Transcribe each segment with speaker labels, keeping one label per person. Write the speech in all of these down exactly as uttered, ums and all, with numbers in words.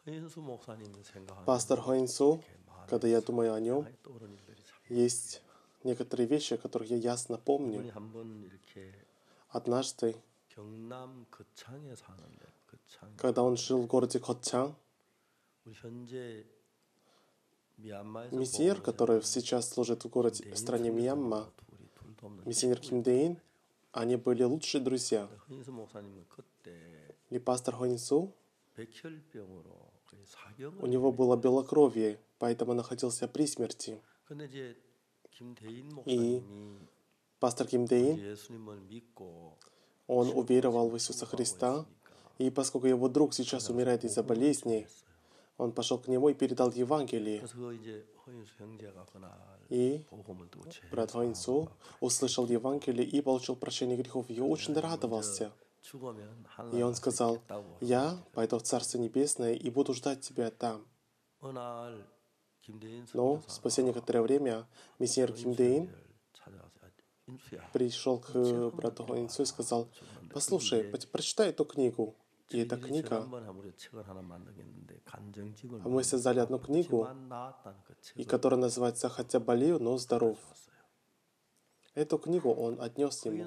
Speaker 1: Пастор Хойнсу, когда я думаю о нем, есть некоторые вещи, о которых я ясно помню. Однажды, когда он жил в городе Котчан, миссионер, который сейчас служит в городе, в стране Мьянма, миссионер Ким Дэ Ин, они были лучшие друзья. И пастор Хойнсу, у него было белокровие, поэтому находился при смерти. И пастор Ким Дэ Ин, он уверовал в Иисуса Христа, и поскольку его друг сейчас умирает из-за болезни, он пошел к нему и передал Евангелие. И брат Хойнсу услышал Евангелие и получил прощение грехов. И очень радовался. И он сказал: «Я пойду в Царство Небесное и буду ждать тебя там». Но спустя некоторое время миссионер Ким Дэ Ин пришел к брату Хойнсу и сказал: «Послушай, прочитай эту книгу». И эта книга, мы создали одну книгу, и которая называется «Хотя болею, но здоров». Эту книгу он отнес ему.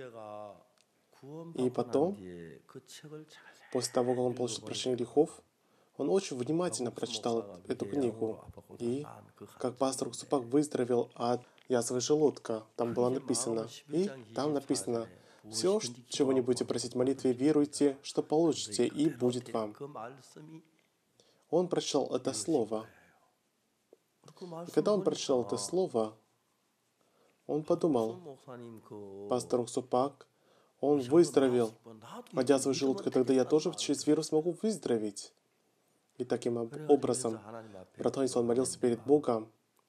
Speaker 1: И потом, после того, как он получил прощение грехов, он очень внимательно прочитал эту книгу. И как пастор Супак выздоровел от язвы желудка, там было написано. И там написано: «Все, чего не будете просить в молитве, веруйте, что получите, и будет вам». Он прочитал это слово. И когда он прочитал это слово, он подумал: пастор Супак, он выздоровел от язвы желудка, тогда я тоже через веру смогу выздороветь. И таким образом брат Хойнсу, он молился перед Богом.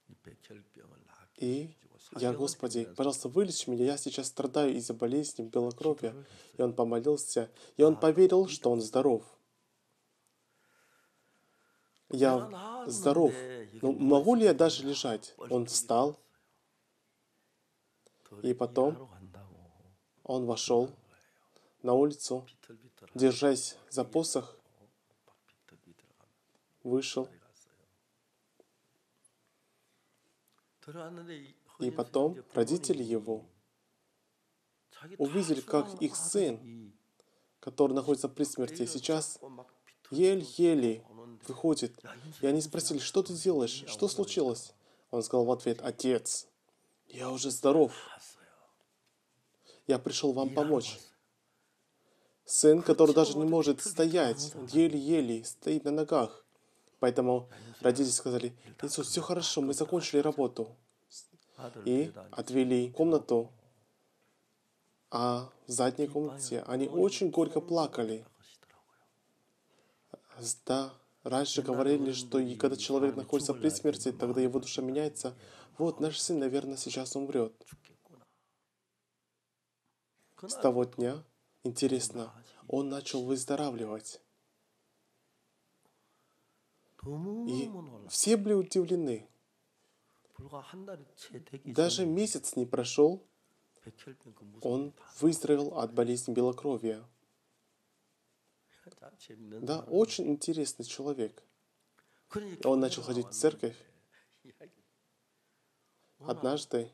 Speaker 1: И я: «Господи, пожалуйста, вылечи меня, я сейчас страдаю из-за болезни белокровия». И он помолился, и он поверил, что он здоров. Я здоров, но могу ли я даже лежать? Он встал, и потом он вошел на улицу, держась за посох, вышел. И потом родители его увидели, как их сын, который находится при смерти, сейчас еле-еле выходит. И они спросили: «Что ты делаешь? Что случилось?» Он сказал в ответ: «Отец, я уже здоров. Я пришел вам помочь». Сын, который даже не может стоять, еле-еле стоит на ногах. Поэтому родители сказали: «Иисус, все хорошо, мы закончили работу». И отвели в комнату, а в задней комнате они очень горько плакали. Да, раньше говорили, что и когда человек находится при смерти, тогда его душа меняется. Вот, наш сын, наверное, сейчас умрет. С того дня, интересно, он начал выздоравливать. И все были удивлены. Даже месяц не прошел, он выздоровел от болезни белокровия. Да, очень интересный человек. Он начал ходить в церковь. Однажды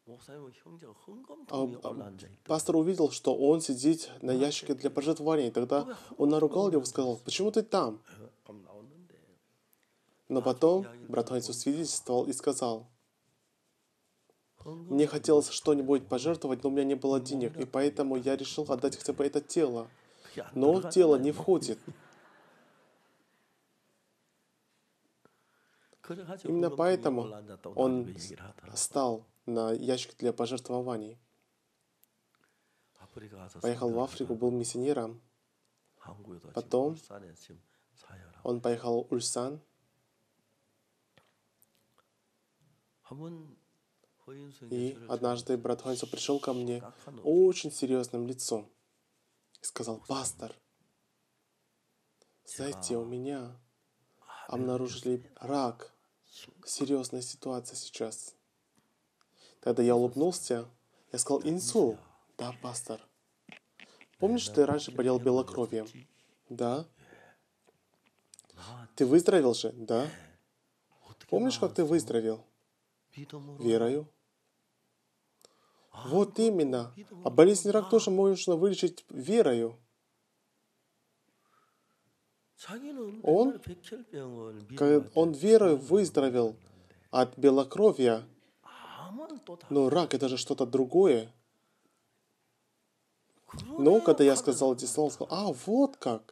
Speaker 1: а, а, пастор увидел, что он сидит на ящике для пожертвований. Тогда он наругал его и сказал: «Почему ты там?» Но потом брат Хойнсу свидетельствовал и сказал: «Мне хотелось что-нибудь пожертвовать, но у меня не было денег, и поэтому я решил отдать хотя бы это тело. Но тело не входит». Именно поэтому он стал на ящик для пожертвований. Поехал в Африку, был миссионером. Потом он поехал в Ульсан. И однажды брат Хойнсу пришел ко мне очень серьезным лицом и сказал: «Пастор, знаете, у меня обнаружили рак. Серьезная ситуация сейчас». Тогда я улыбнулся. Я сказал: «Инсу». «Да, пастор». «Помнишь, ты раньше болел белокровием?» «Да». Ты выздоровел же? Да. Помнишь, как ты выздоровел? Верою. Вот именно. А болезнь рак тоже можно вылечить верою. Он, когда он верою выздоровел от белокровия, но рак это же что-то другое. Но когда я сказал эти слова, он сказал, а, вот как.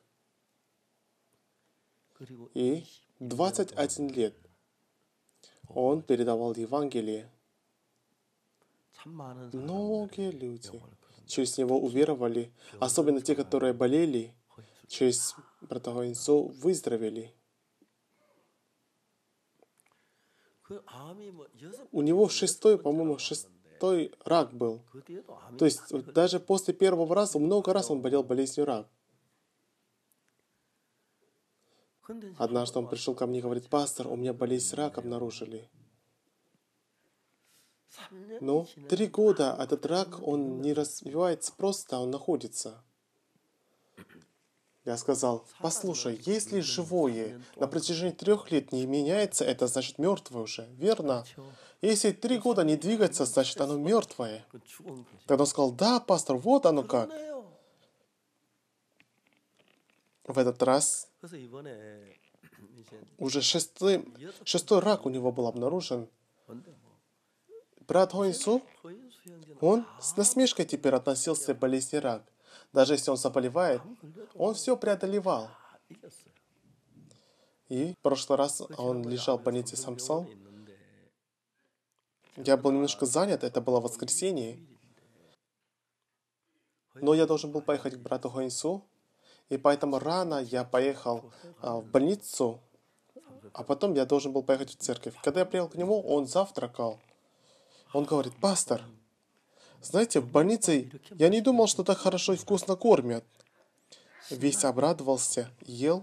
Speaker 1: И двадцать один лет он передавал Евангелие. Многие люди через него уверовали, особенно те, которые болели, через брата Хоинсо выздоровели. У него шестой, по-моему, шестой рак был. То есть даже после первого раза, много раз он болел болезнью рак. Однажды он пришел ко мне и говорит, пастор, у меня болезнь рак обнаружили. Но три года этот рак, он не развивается просто, он находится. Я сказал, послушай, если живое на протяжении трех лет не меняется, это значит мертвое уже, верно? Если три года не двигается, значит оно мертвое. Тогда он сказал, да, пастор, вот оно как. В этот раз уже шестой, шестой рак у него был обнаружен. Брат Хоинсо, он с насмешкой теперь относился к болезни рак. Даже если он заболевает, он все преодолевал. И в прошлый раз он лежал в больнице Самсал. Я был немножко занят, это было воскресенье. Но я должен был поехать к брату Хоинсу. И поэтому рано я поехал а, в больницу, а потом я должен был поехать в церковь. Когда я приехал к нему, он завтракал. Он говорит, пастор, знаете, в больнице я не думал, что так хорошо и вкусно кормят. Весь обрадовался, ел.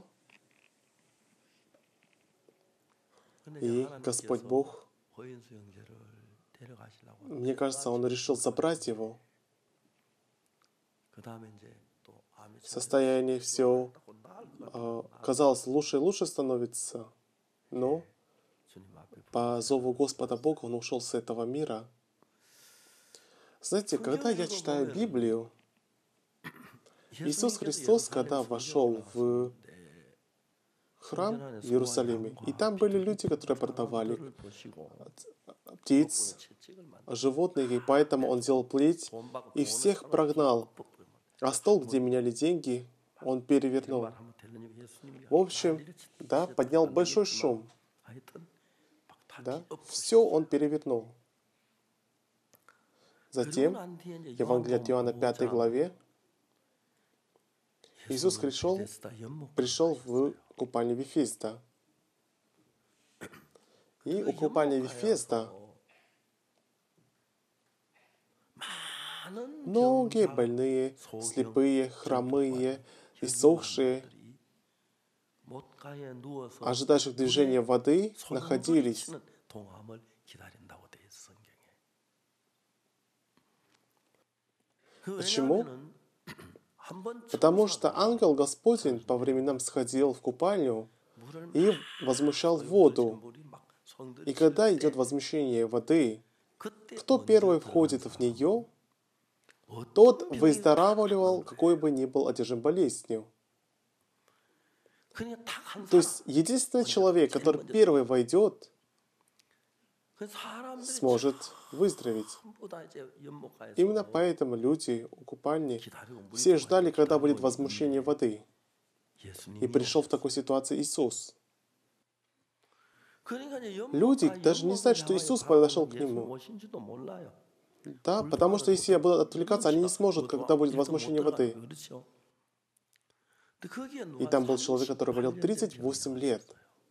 Speaker 1: И Господь Бог, мне кажется, Он решил забрать его. Состояние все, э, казалось, лучше и лучше становится. Но по зову Господа Бога он ушел с этого мира. Знаете, когда я читаю Библию, Иисус Христос, когда вошел в храм в Иерусалиме, и там были люди, которые продавали птиц, животных, и поэтому он сделал плеть и всех прогнал. А стол, где меняли деньги, он перевернул. В общем, да, поднял большой шум. Да, все он перевернул. Затем, Евангелие от Иоанна пятой главе, Иисус пришел, пришел в купальню Вифезда. И у купальни Вифезда многие больные, слепые, хромые, иссохшие, ожидающих движения воды, находились. Почему? Потому что ангел Господень по временам сходил в купальню и возмущал воду. И когда идет возмущение воды, кто первый входит в нее, тот выздоравливал, какой бы ни был одержим болезнью. То есть единственный человек, который первый войдет, сможет выздороветь. Именно поэтому люди у купальни все ждали, когда будет возмущение воды. И пришел в такой ситуации Иисус. Люди даже не знают, что Иисус подошел к нему. Да, потому что если я буду отвлекаться, они не смогут, когда будет возмущение воды. И там был человек, который болел тридцать восемь лет.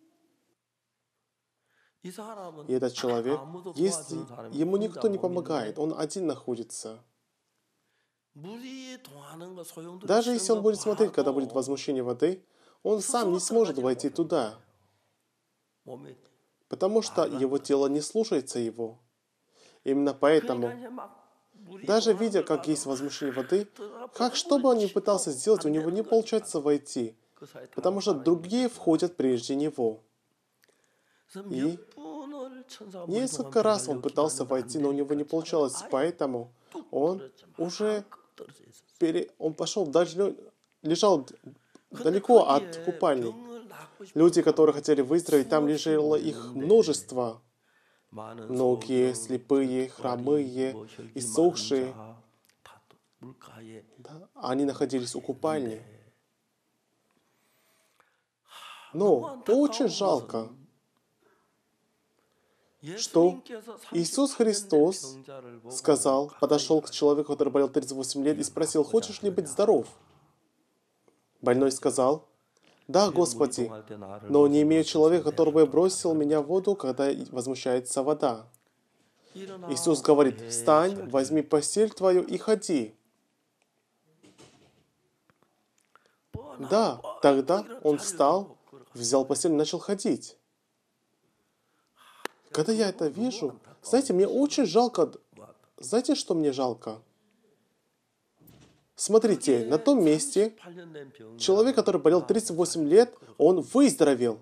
Speaker 1: И этот человек, если ему никто не помогает, он один находится. Даже если он будет смотреть, когда будет возмущение воды, он сам не сможет войти туда. Потому что его тело не слушается его. Именно поэтому, даже видя, как есть возмущение воды, как что бы он ни пытался сделать, у него не получается войти. потому что другие входят прежде него. И несколько раз он пытался войти, но у него не получалось, поэтому он уже пере... он пошел дальше, лежал далеко от купальни. Люди, которые хотели выздороветь, там лежало их множество. Многие, слепые, хромые, иссохшие. Да, они находились у купальни. Но очень жалко, что Иисус Христос сказал, подошел к человеку, который болел тридцать восемь лет, и спросил: «Хочешь ли быть здоров?» Больной сказал: «Да, Господи, но не имею человека, который бы бросил меня в воду, когда возмущается вода». Иисус говорит: «Встань, возьми постель твою и ходи». Да, тогда он встал, взял постель и начал ходить. Когда я это вижу, знаете, мне очень жалко. Знаете, что мне жалко? Смотрите, на том месте человек, который болел тридцать восемь лет, он выздоровел.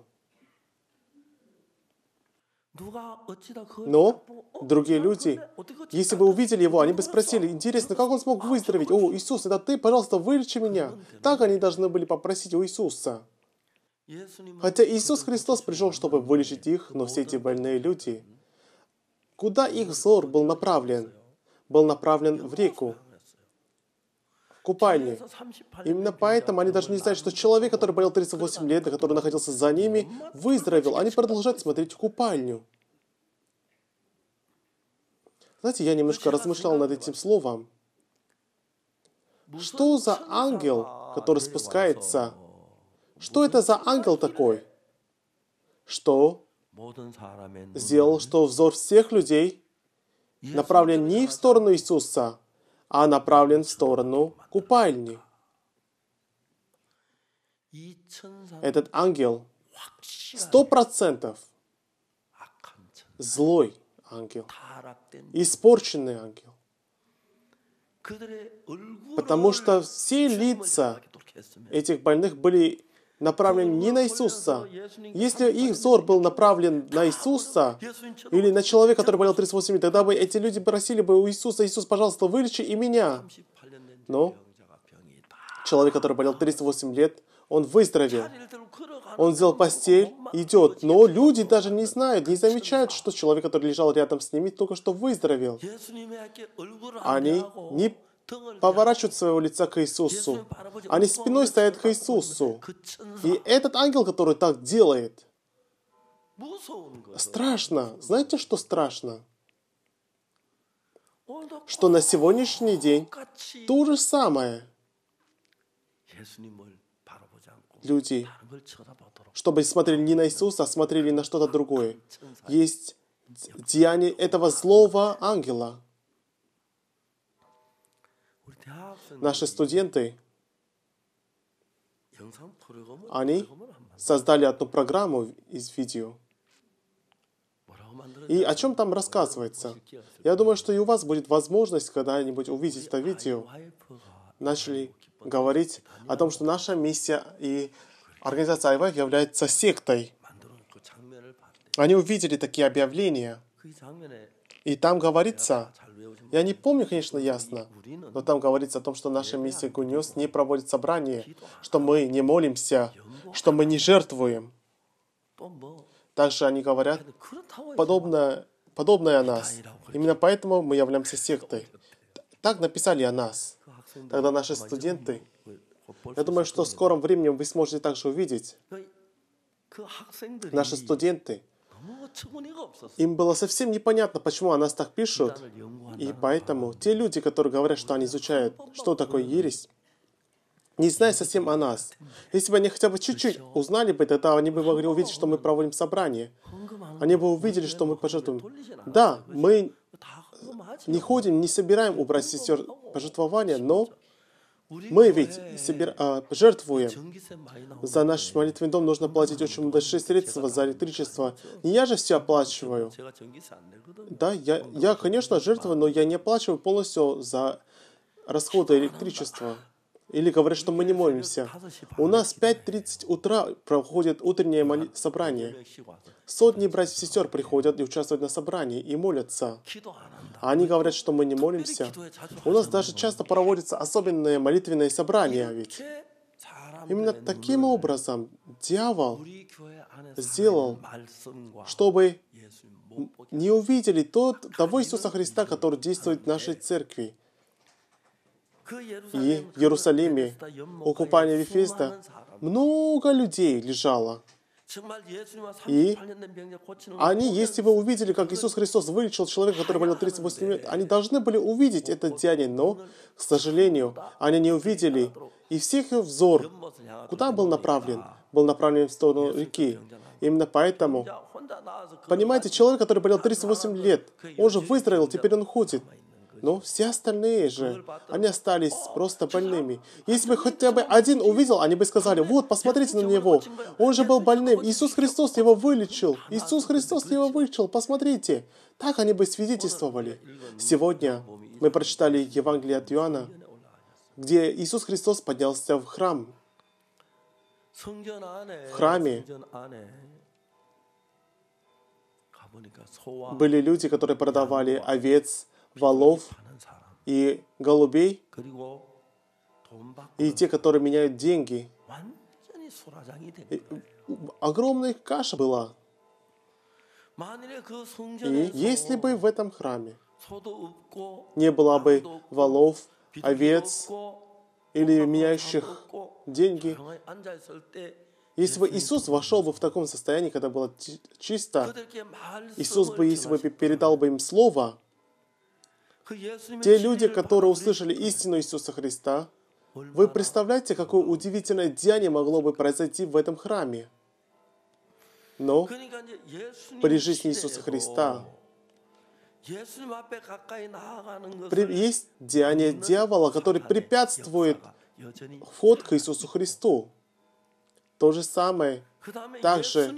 Speaker 1: Но другие люди, если бы увидели его, они бы спросили: «Интересно, как он смог выздороветь? О, Иисус, это ты? Пожалуйста, вылечи меня». Так они должны были попросить у Иисуса. Хотя Иисус Христос пришел, чтобы вылечить их, но все эти больные люди, куда их взор был направлен? Был направлен в реку, в купальню. Именно поэтому они даже не знают, что человек, который болел тридцать восемь лет, и который находился за ними, выздоровел. Они продолжают смотреть в купальню. Знаете, я немножко размышлял над этим словом. Что за ангел, который спускается? Что это за ангел такой? Что сделал, что взор всех людей направлен не в сторону Иисуса, а направлен в сторону купальни. Этот ангел сто процентов злой ангел, испорченный ангел. Потому что все лица этих больных были направлены не на Иисуса. Если их взор был направлен на Иисуса или на человека, который болел тридцать восемь лет, тогда бы эти люди просили бы у Иисуса: «Иисус, пожалуйста, вылечи и меня». Но человек, который болел тридцать восемь лет, он выздоровел. Он взял постель, идет. Но люди даже не знают, не замечают, что человек, который лежал рядом с ними, только что выздоровел. Они не поворачивают своего лица к Иисусу. Они спиной стоят к Иисусу. И этот ангел, который так делает, страшно. Знаете, что страшно? Что на сегодняшний день то же самое. Люди, чтобы смотрели не на Иисуса, а смотрели на что-то другое. Есть деяние этого злого ангела. Наши студенты, они создали одну программу из видео. И о чем там рассказывается? Я думаю, что и у вас будет возможность когда-нибудь увидеть это видео. Начали говорить о том, что наша миссия и организация ай вай является сектой. Они увидели такие объявления. И там говорится, я не помню, конечно, ясно, но там говорится о том, что наша миссия Гуньос не проводит собрания, что мы не молимся, что мы не жертвуем. Также они говорят подобное, подобное о нас. Именно поэтому мы являемся сектой. Так написали о нас. Тогда наши студенты, я думаю, что в скором времени вы сможете также увидеть, наши студенты, им было совсем непонятно, почему о нас так пишут. И поэтому те люди, которые говорят, что они изучают, что такое ересь, не зная совсем о нас. Если бы они хотя бы чуть-чуть узнали бы, тогда они бы могли увидеть, что мы проводим собрание. Они бы увидели, что мы пожертвуем. Да, мы не ходим, не собираем у братьев и сестер пожертвования, но мы ведь собир... а, жертвуем. За наш молитвенный дом нужно платить очень большие средства за электричество. Не я же все оплачиваю. Да, я, я, конечно, жертвую, но я не оплачиваю полностью за расходы электричества. Или говорят, что мы не молимся. У нас в пять тридцать утра проходит утреннее моли- собрание. Сотни братьев и сестер приходят и участвуют на собрании и молятся. А они говорят, что мы не молимся. У нас даже часто проводятся особенные молитвенные собрания ведь. Именно таким образом дьявол сделал, чтобы не увидели тот, того Иисуса Христа, который действует в нашей церкви. И в Иерусалиме, у купания Вифеста, много людей лежало. И они, если бы увидели, как Иисус Христос вылечил человека, который болел тридцать восемь лет, они должны были увидеть это деяние, но, к сожалению, они не увидели. И всех их взор, куда был направлен? Был направлен в сторону реки. Именно поэтому, понимаете, человек, который болел тридцать восемь лет, он же выздоровел, теперь он ходит. Но все остальные же, они остались просто больными. Если бы хотя бы один увидел, они бы сказали: вот, посмотрите на него, он же был больным, Иисус Христос его вылечил, Иисус Христос его вылечил, посмотрите. Так они бы свидетельствовали. Сегодня мы прочитали Евангелие от Иоанна, где Иисус Христос поднялся в храм. В храме были люди, которые продавали овец, волов и голубей, и те, которые меняют деньги. И огромная каша была. И если бы в этом храме не было бы волов, овец или меняющих деньги, если бы Иисус вошел бы в таком состоянии, когда было чисто, Иисус бы, если бы передал бы им слово, те люди, которые услышали истину Иисуса Христа, вы представляете, какое удивительное деяние могло бы произойти в этом храме? Но при жизни Иисуса Христа есть деяние дьявола, который препятствует вход к Иисусу Христу. То же самое также,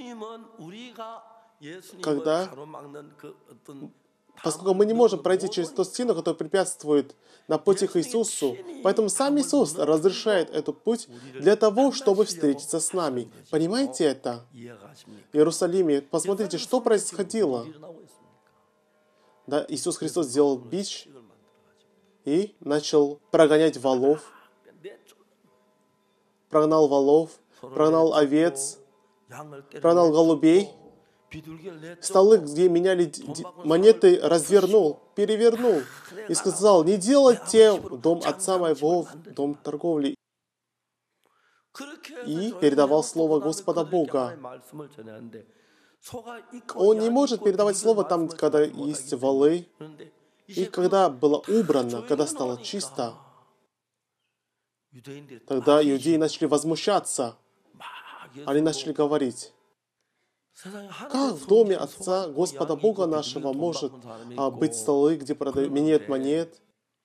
Speaker 1: когда, поскольку мы не можем пройти через ту стену, которая препятствует на пути к Иисусу, поэтому сам Иисус разрешает этот путь для того, чтобы встретиться с нами. Понимаете это? В Иерусалиме, посмотрите, что происходило. Да, Иисус Христос сделал бич и начал прогонять волов, прогнал волов, прогнал овец, прогнал голубей. Столы, где меняли монеты, развернул, перевернул и сказал: не делайте дом отца моего, дом торговли. И передавал слово Господа Бога. Он не может передавать слово там, когда есть волы, и когда было убрано, когда стало чисто. Тогда иудеи начали возмущаться. Они начали говорить: как в доме Отца Господа Бога нашего может а, быть столы, где продают, меняют монет?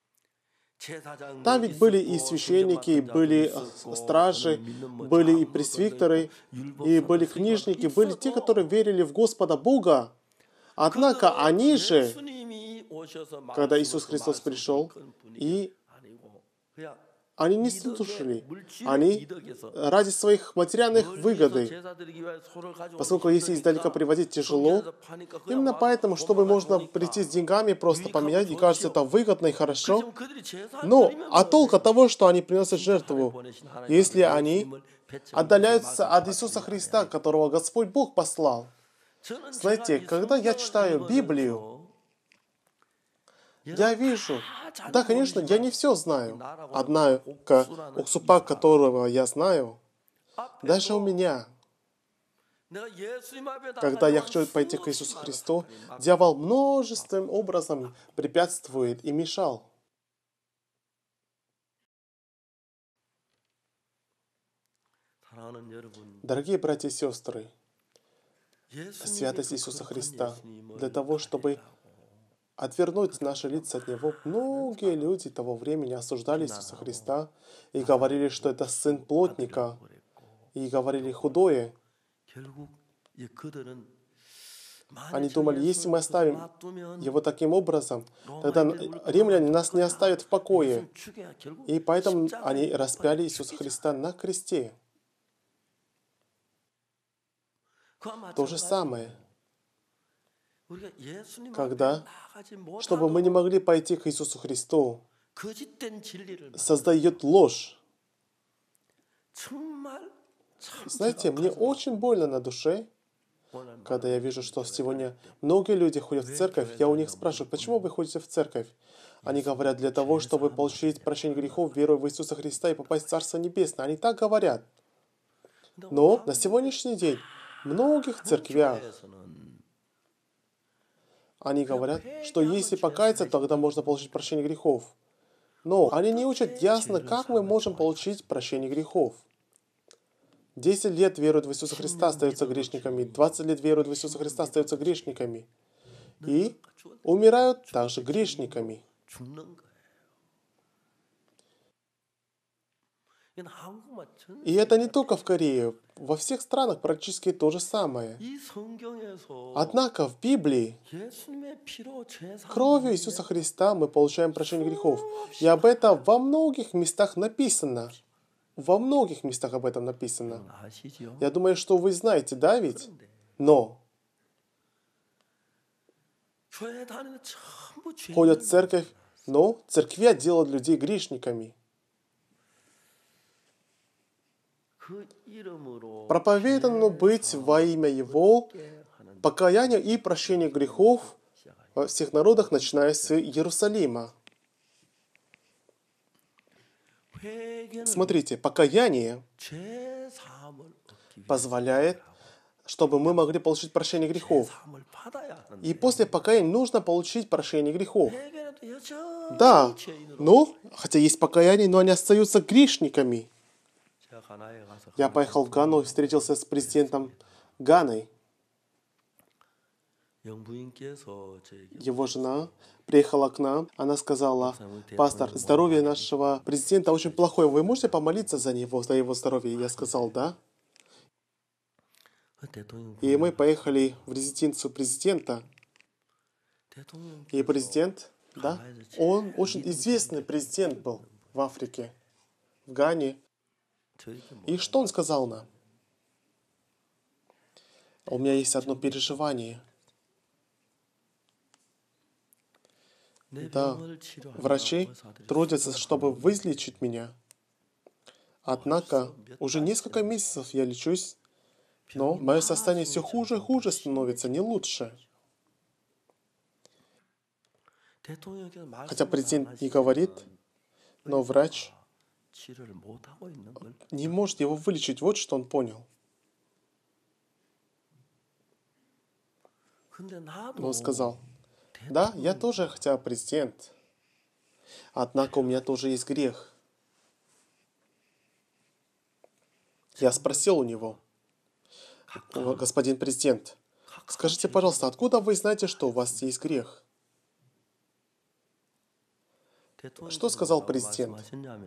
Speaker 1: Там ведь были и священники, и были стражи, были и пресвитеры, и были книжники, были те, которые верили в Господа Бога. Однако они же, когда Иисус Христос пришел, и они не слушали. Они ради своих материальных выгоды, поскольку если издалека приводить тяжело, именно поэтому, чтобы можно прийти с деньгами, просто поменять, и кажется, это выгодно и хорошо. Но, а толк от того, что они приносят жертву, если они отдаляются от Иисуса Христа, которого Господь Бог послал? Знаете, когда я читаю Библию, я вижу, да, конечно, я не все знаю. Однако, Оксупак, которого я знаю, даже у меня, когда я хочу пойти к Иисусу Христу, дьявол множественным образом препятствует и мешал. Дорогие братья и сестры, святость Иисуса Христа для того, чтобы отвернуть наши лица от Него, многие люди того времени осуждали Иисуса Христа и говорили, что это сын плотника, и говорили худое. Они думали, если мы оставим его таким образом, тогда римляне нас не оставят в покое. И поэтому они распяли Иисуса Христа на кресте. То же самое, когда, чтобы мы не могли пойти к Иисусу Христу, создает ложь. Знаете, мне очень больно на душе, когда я вижу, что сегодня многие люди ходят в церковь. Я у них спрашиваю, почему вы ходите в церковь? Они говорят, для того, чтобы получить прощение грехов, веруя в Иисуса Христа и попасть в Царство Небесное. Они так говорят. Но на сегодняшний день в многих церквях они говорят, что если покаяться, тогда можно получить прощение грехов. Но они не учат ясно, как мы можем получить прощение грехов. десять лет веруют в Иисуса Христа, остаются грешниками. двадцать лет веруют в Иисуса Христа, остаются грешниками. И умирают также грешниками. И это не только в Корее. Во всех странах практически то же самое. Однако в Библии кровью Иисуса Христа мы получаем прощение грехов. И об этом во многих местах написано. Во многих местах об этом написано. Я думаю, что вы знаете, да ведь? Но ходят в церковь, но церкви делают людей грешниками. Проповедано быть во имя Его покаяние и прощение грехов во всех народах, начиная с Иерусалима. Смотрите, покаяние позволяет, чтобы мы могли получить прощение грехов. И после покаяния нужно получить прощение грехов. Да, но, хотя есть покаяние, но они остаются грешниками. Я поехал в Гану и встретился с президентом Ганы. Его жена приехала к нам. Она сказала, пастор, здоровье нашего президента очень плохое. Вы можете помолиться за него, за его здоровье? Я сказал, да. И мы поехали в резиденцию президента. И президент, да, он очень известный президент был в Африке, в Гане. И что он сказал нам? У меня есть одно переживание. Да, врачи трудятся, чтобы вылечить меня. Однако, уже несколько месяцев я лечусь, но мое состояние все хуже и хуже становится, не лучше. Хотя президент не говорит, но врач не может его вылечить. Вот что он понял. Но он сказал, да, я тоже хотя бы президент, однако у меня тоже есть грех. Я спросил у него, господин президент, скажите, пожалуйста, откуда вы знаете, что у вас есть грех? Что сказал президент?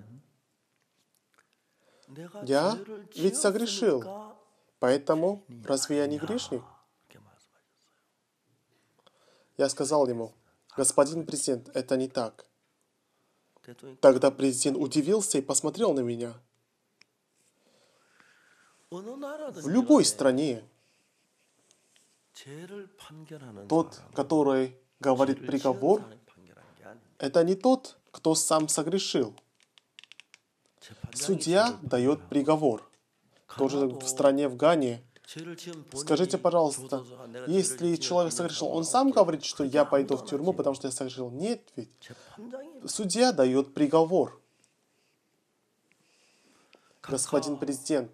Speaker 1: Я ведь согрешил, поэтому разве я не грешник? Я сказал ему, господин президент, это не так. Тогда президент удивился и посмотрел на меня. В любой стране тот, который говорит приговор, это не тот, кто сам согрешил. Судья дает приговор. Тоже в стране, в Гане. Скажите, пожалуйста, если человек согрешил, он сам говорит, что я пойду в тюрьму, потому что я согрешил? Нет ведь. Судья дает приговор. Господин президент,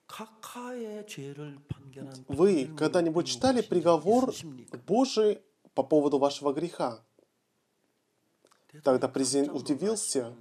Speaker 1: вы когда-нибудь читали приговор Божий по поводу вашего греха? Тогда президент удивился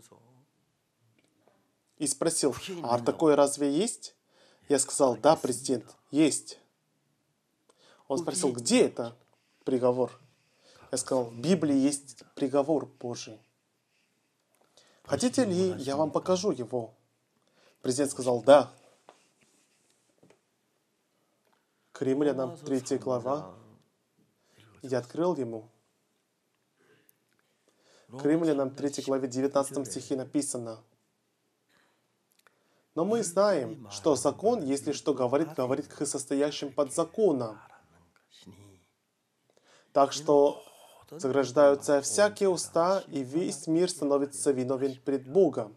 Speaker 1: и спросил, а такое разве есть? Я сказал, да, президент, есть. Он спросил, где это приговор? Я сказал, в Библии есть приговор Божий. Хотите ли, я вам покажу его? Президент сказал, да. К Римлянам, третья глава, и открыл ему. К Римлянам третьей главе девятнадцатом стихе написано: «Но мы знаем, что закон, если что говорит, говорит к состоящим под законом. Так что заграждаются всякие уста, и весь мир становится виновен пред Богом».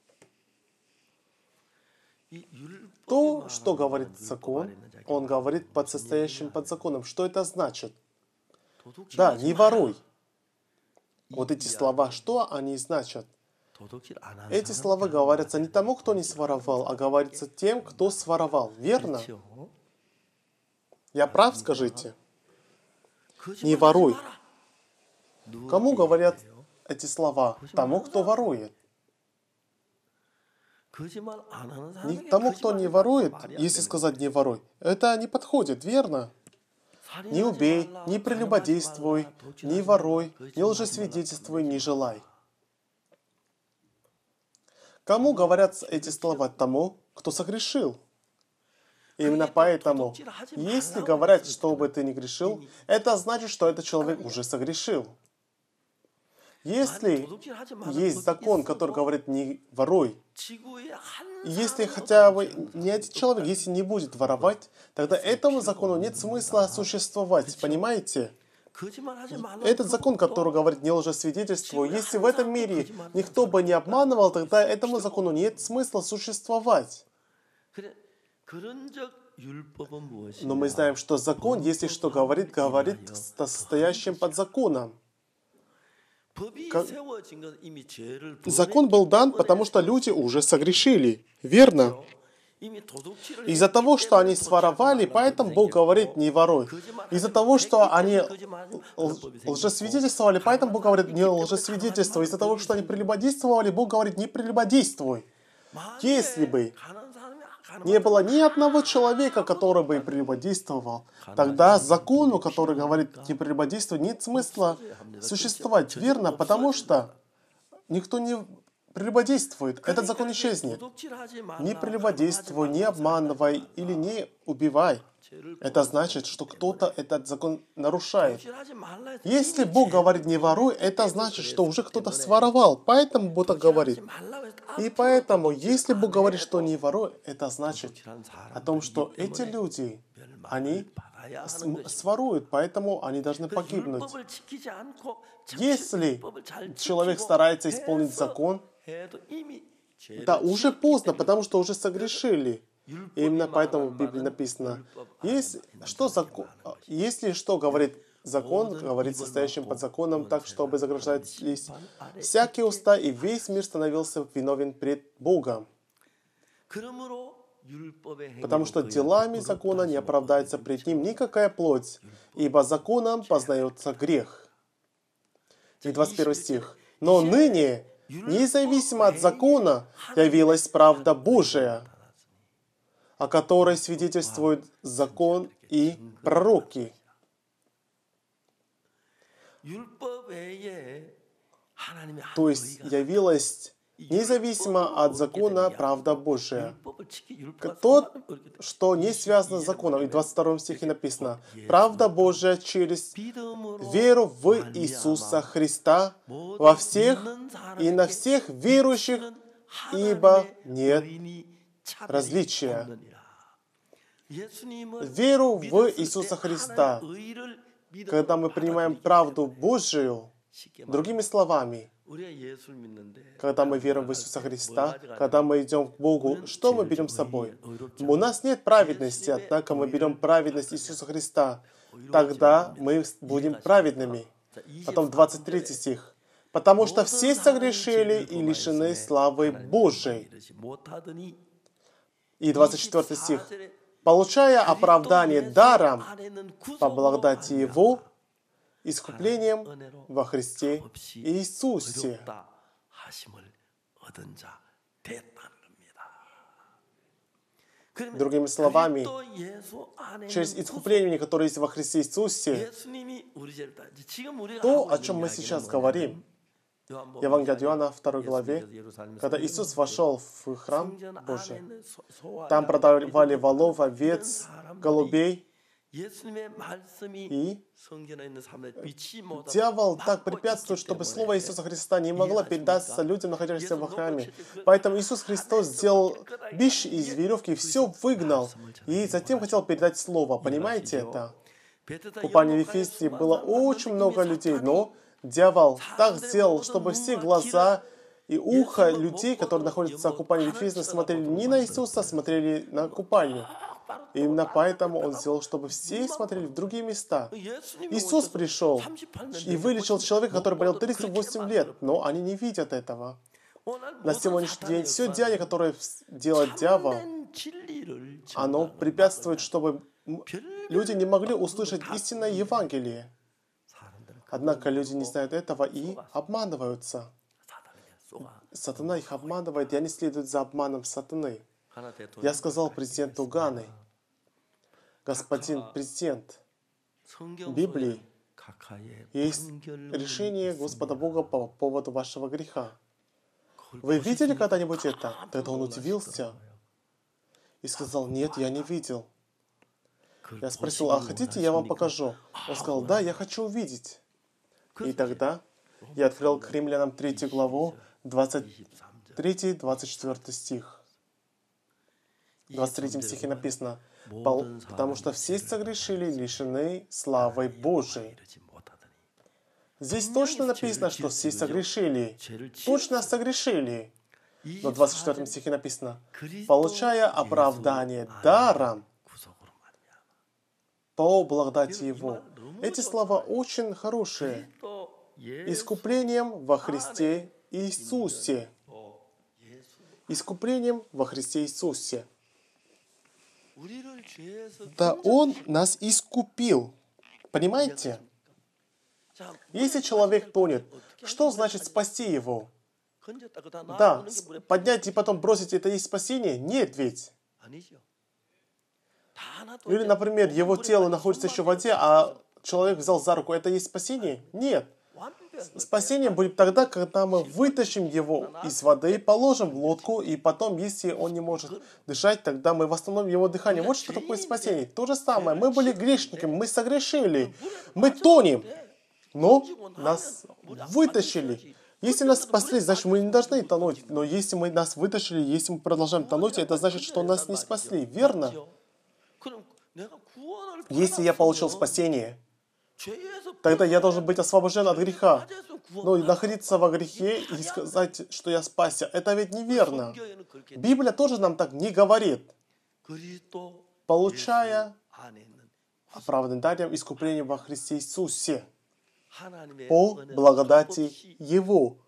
Speaker 1: То, что говорит закон, он говорит под состоящим под законом. Что это значит? Да, не воруй. Вот эти слова, что они значат? Эти слова говорятся не тому, кто не своровал, а говорится тем, кто своровал. Верно? Я прав, скажите? Не воруй. Кому говорят эти слова? Тому, кто ворует. Не тому, кто не ворует, если сказать «не воруй», это не подходит, верно? Не убей, не прелюбодействуй, не воруй, не лжесвидетельствуй, не желай. Кому говорят эти слова? Тому, кто согрешил. Именно поэтому, если говорят, чтобы ты не грешил, это значит, что этот человек уже согрешил. Если есть закон, который говорит «не воруй», если хотя бы не один человек, если не будет воровать, тогда этому закону нет смысла существовать, понимаете? Этот закон, который говорит «не лжесвидетельствуй», если в этом мире никто бы не обманывал, тогда этому закону нет смысла существовать. Но мы знаем, что закон, если что говорит, говорит состоящим под законом. Как... Закон был дан, потому что люди уже согрешили. Верно? Из-за того, что они своровали, поэтому Бог говорит «не воруй». Из-за того, что они лжесвидетельствовали, поэтому Бог говорит «не лжесвидетельствуй». Из-за того, что они прелюбодействовали, Бог говорит «не прелюбодействуй». Если бы не было ни одного человека, который бы прелюбодействовал, тогда закону, который говорит «не прелюбодействуй», нет смысла существовать, верно? Потому что никто не прелюбодействует. Этот закон исчезнет. Не прелюбодействуй, не обманывай или не убивай. Это значит, что кто-то этот закон нарушает. Если Бог говорит «не воруй», это значит, что уже кто-то своровал. Поэтому Бог так говорит. И поэтому, если Бог говорит, что «не воруй», это значит о том, что эти люди, они своруют, поэтому они должны погибнуть. Если человек старается исполнить закон, да, уже поздно, потому что уже согрешили. И именно поэтому в Библии написано, если что, закон, если что говорит закон, говорит состоящим под законом, так, чтобы заграждались всякие уста, и весь мир становился виновен пред Богом. Потому что делами закона не оправдается пред ним никакая плоть, ибо законом познается грех. И двадцать первый стих. Но ныне, независимо от закона, явилась правда Божия, о которой свидетельствуют закон и пророки. То есть явилась независимо от закона правда Божия. То, что не связано с законом. И в двадцать втором стихе написано: «Правда Божия через веру в Иисуса Христа во всех и на всех верующих, ибо нет различия». Веру в Иисуса Христа, когда мы принимаем правду Божию, другими словами, когда мы верим в Иисуса Христа, когда мы идем к Богу, что мы берем с собой? У нас нет праведности, однако мы берем праведность Иисуса Христа. Тогда мы будем праведными. Потом двадцать третий стих. «Потому что все согрешили и лишены славы Божией». И двадцать четвёртый стих. «Получая оправдание даром по благодати Его, искуплением во Христе Иисусе». Другими словами, через искупление, которое есть во Христе Иисусе, то, о чем мы сейчас говорим, Евангелие от Иоанна, второй главе, когда Иисус вошел в храм Божий, там продавали волов, овец, голубей, И дьявол так препятствует, чтобы Слово Иисуса Христа не могло передаться людям, находящимся во храме. Поэтому Иисус Христос сделал бич из веревки, все выгнал, и затем хотел передать Слово. Понимаете это? В купальне в Ефесе было очень много людей, но дьявол так сделал, чтобы все глаза и ухо людей, которые находятся в купальне в Ефесе, смотрели не на Иисуса, смотрели на купальню. Именно поэтому он сделал, чтобы все смотрели в другие места. Иисус пришел и вылечил человека, который болел тридцать восемь лет, но они не видят этого. На сегодняшний день все деяние, которое делает дьявол, оно препятствует, чтобы люди не могли услышать истинное Евангелие. Однако люди не знают этого и обманываются. Сатана их обманывает, и они следуют за обманом сатаны. Я сказал президенту Ганы: господин президент, в Библии есть решение Господа Бога по поводу вашего греха. Вы видели когда-нибудь это? Тогда он удивился и сказал: нет, я не видел. Я спросил: а хотите, я вам покажу? Он сказал: да, я хочу увидеть. И тогда я открыл к Римлянам третью главу, двадцать третий двадцать четвёртый стих. В двадцать третьем стихе написано: «Потому что все согрешили, лишены славы Божией». Здесь точно написано, что все согрешили. Точно согрешили. Но в двадцать четвёртом стихе написано: «Получая оправдание даром по благодати Его». Эти слова очень хорошие. Искуплением во Христе Иисусе. Искуплением во Христе Иисусе. Да Он нас искупил. Понимаете? Если человек тонет, что значит спасти его? Да, поднять и потом бросить — это есть спасение? Нет ведь. Или, например, его тело находится еще в воде, а человек взял за руку — это есть спасение? Нет. Спасение будет тогда, когда мы вытащим его из воды, положим в лодку, и потом, если он не может дышать, тогда мы восстановим его дыхание. Вот что такое спасение. То же самое. Мы были грешниками, мы согрешили, мы тонем, но нас вытащили. Если нас спасли, значит, мы не должны тонуть. Но если мы нас вытащили, если мы продолжаем тонуть, это значит, что нас не спасли. Верно? Если я получил спасение, тогда я должен быть освобожден от греха. Но находиться во грехе и сказать, что я спасся, это ведь неверно. Библия тоже нам так не говорит. Получая оправданием искупления во Христе Иисусе по благодати Его.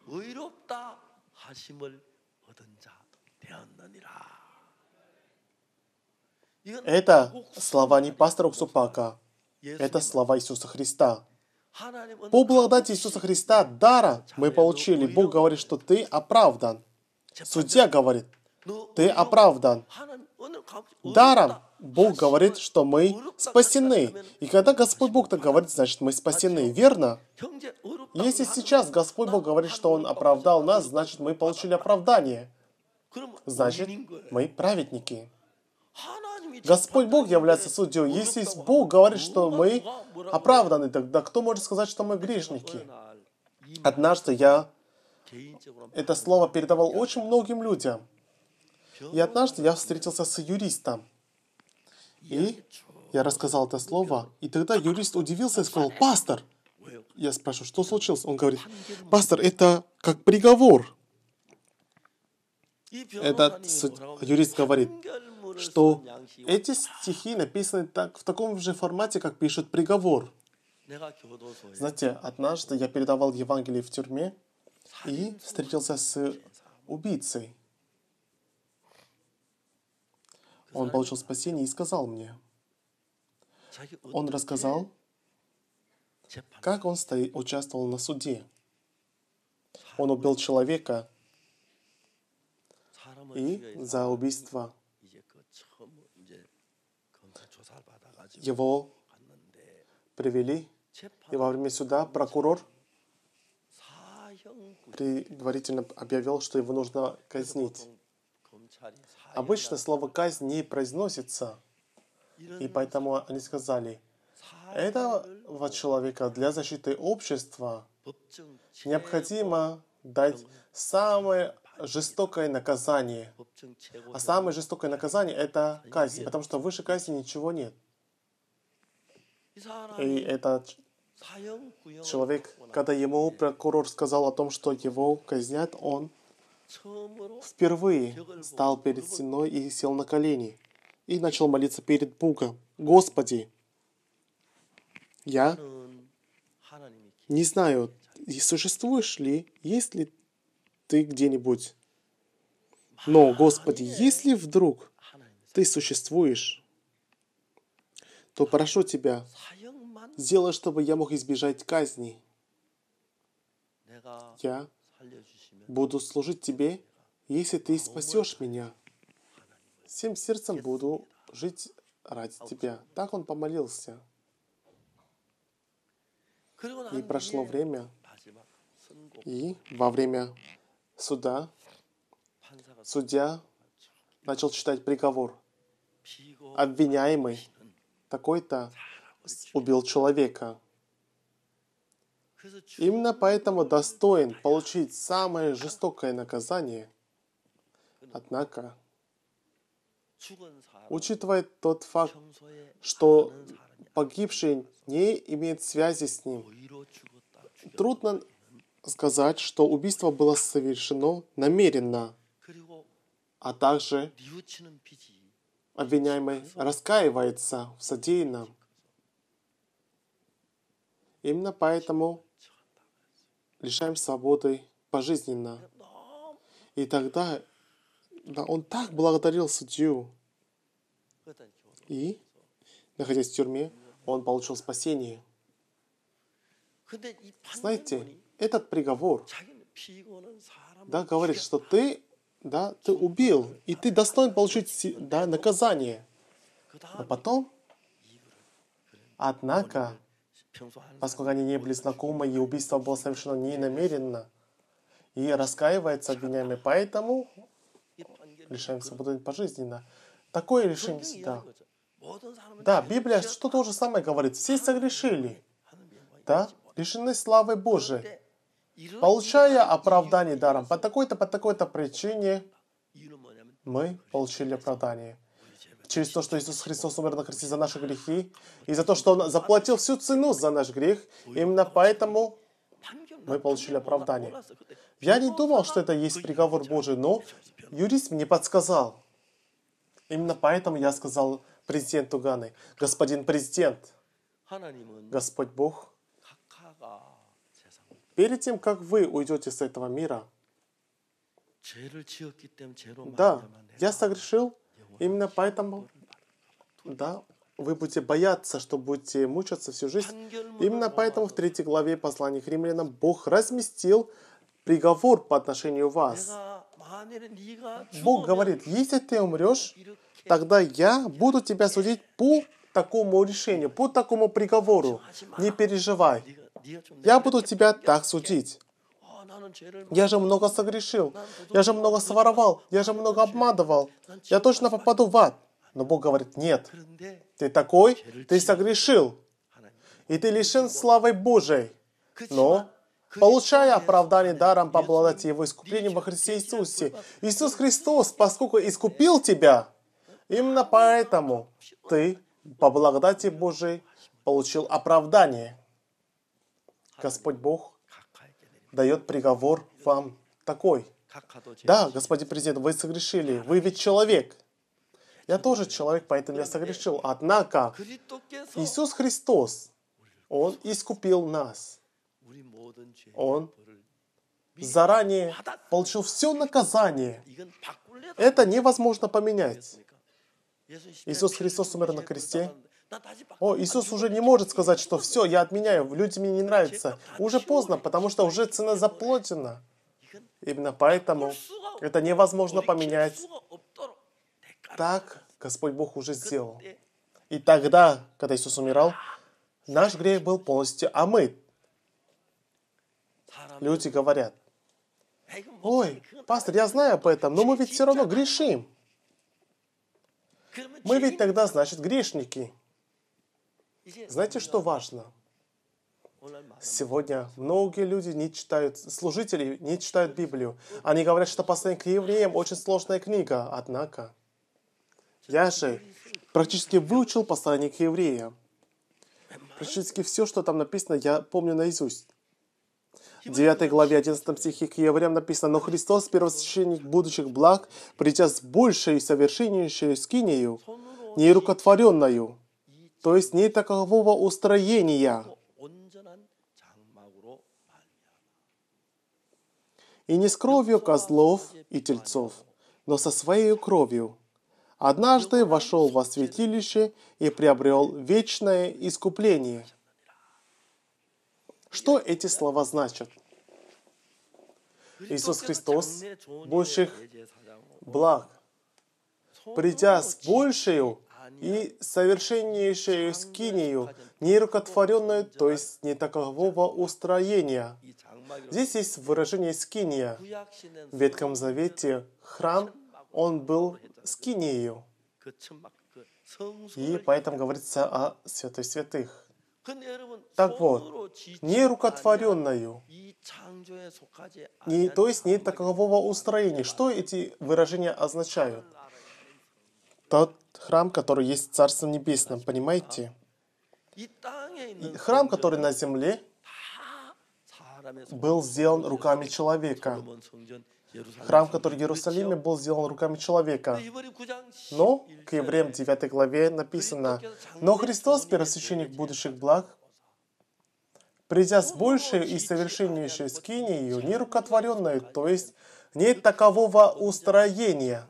Speaker 1: Это слова не пастора Уксупака. Это слова Иисуса Христа. По благодати Иисуса Христа дара мы получили. Бог говорит, что ты оправдан. Судья говорит: ты оправдан. Даром Бог говорит, что мы спасены. И когда Господь Бог так говорит, значит, мы спасены. Верно? Если сейчас Господь Бог говорит, что Он оправдал нас, значит, мы получили оправдание. Значит, мы праведники. Господь Бог является судьей. Если Бог говорит, что мы оправданы, тогда кто может сказать, что мы грешники? Однажды я это слово передавал очень многим людям. И однажды я встретился с юристом. И я рассказал это слово. И тогда юрист удивился и сказал: пастор. Я спрашиваю: что случилось? Он говорит: пастор, это как приговор. Этот юрист говорит, что эти стихи написаны так, в таком же формате, как пишут приговор. Знаете, однажды я передавал Евангелие в тюрьме и встретился с убийцей. Он получил спасение и сказал мне. Он рассказал, как он стоит, участвовал на суде. Он убил человека, и за убийство его привели, и во время суда прокурор предварительно объявил, что его нужно казнить. Обычно слово «казнь» не произносится, И поэтому они сказали, этого человека для защиты общества необходимо дать самое жестокое наказание. А самое жестокое наказание — это казнь, потому что выше казни ничего нет. И этот человек, когда ему прокурор сказал о том, что его казнят, он впервые стал перед стеной и сел на колени и начал молиться перед Богом. Господи, я не знаю, существуешь ли, есть ли ты где-нибудь. Но, Господи, если вдруг ты существуешь, то прошу Тебя, сделай, чтобы я мог избежать казни. Я буду служить Тебе, если Ты спасешь меня. Всем сердцем буду жить ради Тебя. Так он помолился. И прошло время, и во время суда судья начал читать приговор. Обвиняемый такой-то убил человека. Именно поэтому достоин получить самое жестокое наказание. Однако, учитывая тот факт, что погибший не имеет связи с ним, трудно сказать, что убийство было совершено намеренно, а также обвиняемый раскаивается в содеянном. Именно поэтому лишаем свободы пожизненно. И тогда да, он так благодарил судью. И, находясь в тюрьме, он получил спасение. Знаете, этот приговор, да, говорит, что ты, да, ты убил, и ты достоин получить, да, наказание. Но потом, однако, поскольку они не были знакомы, и убийство было совершено ненамеренно, и раскаивается обвиняемый, поэтому лишаем свободы пожизненно. Такое решение суда. Да, Библия что то же самое говорит. Все согрешили. Да, лишены славы Божией. Получая оправдание даром по такой-то, по такой-то причине, мы получили оправдание. Через то, что Иисус Христос умер на кресте за наши грехи, и за то, что Он заплатил всю цену за наш грех, именно поэтому мы получили оправдание. Я не думал, что это есть приговор Божий, но юрист мне подсказал. Именно поэтому я сказал президенту Ганы: господин президент, Господь Бог, перед тем, как вы уйдете с этого мира, да, я согрешил, именно поэтому, да, вы будете бояться, что будете мучаться всю жизнь. Именно поэтому в третьей главе послания к римлянам Бог разместил приговор по отношению к вас. Бог говорит: если ты умрешь, тогда я буду тебя судить по такому решению, по такому приговору. Не переживай. Я буду тебя так судить. Я же много согрешил. Я же много своровал. Я же много обманывал. Я точно попаду в ад. Но Бог говорит: нет. Ты такой, ты согрешил. И ты лишен славы Божией. Но, получая оправдание даром по благодати Его искупления во Христе Иисусе, Иисус Христос, поскольку искупил тебя, именно поэтому ты по благодати Божией получил оправдание. Господь Бог дает приговор вам такой. Да, господин президент, вы согрешили. Вы ведь человек. Я тоже человек, поэтому я согрешил. Однако Иисус Христос, Он искупил нас. Он заранее получил все наказание. Это невозможно поменять. Иисус Христос умер на кресте. О, Иисус уже не может сказать, что все, я отменяю, люди мне не нравятся. Уже поздно, потому что уже цена заплатена. Именно поэтому это невозможно поменять. Так Господь Бог уже сделал. И тогда, когда Иисус умирал, наш грех был полностью омыт. Люди говорят: ой, пастор, я знаю об этом, но мы ведь все равно грешим. Мы ведь тогда, значит, грешники. Знаете, что важно? Сегодня многие люди не читают, служители не читают Библию. Они говорят, что послание к евреям очень сложная книга. Однако, я же практически выучил послание к евреям. Практически все, что там написано, я помню наизусть. В девятой главе одиннадцатом стихе к евреям написано: «Но Христос, первосвященник будущих благ, придя с большей и совершеннейшей скинею, не рукотворенную, то есть не такового устроения, и не с кровью козлов и тельцов, но со своей кровью, однажды вошел во святилище и приобрел вечное искупление». Что эти слова значат? Иисус Христос, больших благ, придя с большею и совершеннейшей скинею, нерукотворенную, то есть не такового устроения. Здесь есть выражение скиния. В Ветхом Завете храм, он был скинией. И поэтому говорится о святой святых. Так вот, нерукотворенную, не, то есть не такового устроения. Что эти выражения означают? Тот храм, который есть в Царстве Небесном, понимаете? И храм, который на земле, был сделан руками человека. Храм, который в Иерусалиме, был сделан руками человека. Но к евреям девятой главе написано: «Но Христос, первосвященник будущих благ, придя с большей и совершеннейшей скинею, нерукотворенной, то есть не такового устроения».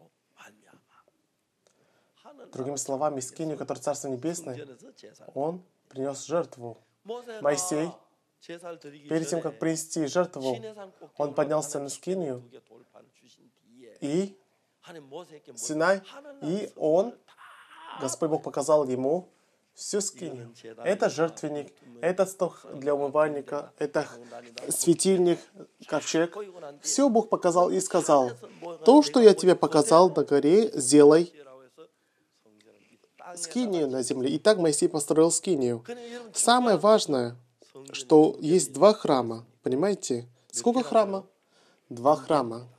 Speaker 1: Другими словами, скинию, который Царство Небесное, он принес жертву. Моисей, перед тем, как принести жертву, он поднялся на скинию, и Синай, и он, Господь Бог показал ему всю скинию. Это жертвенник, это стол для умывальника, это светильник, ковчег. Все Бог показал и сказал: «То, что я тебе показал на горе, сделай скинию на земле». И так Моисей построил скинию. Самое важное, что есть два храма. Понимаете? Сколько храма? Два храма.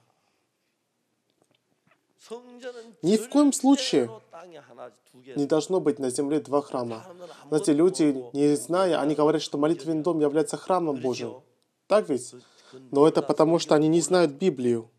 Speaker 1: Ни в коем случае не должно быть на земле два храма. Знаете, люди, не зная, они говорят, что молитвенный дом является храмом Божьим. Так ведь? Но это потому, что они не знают Библию.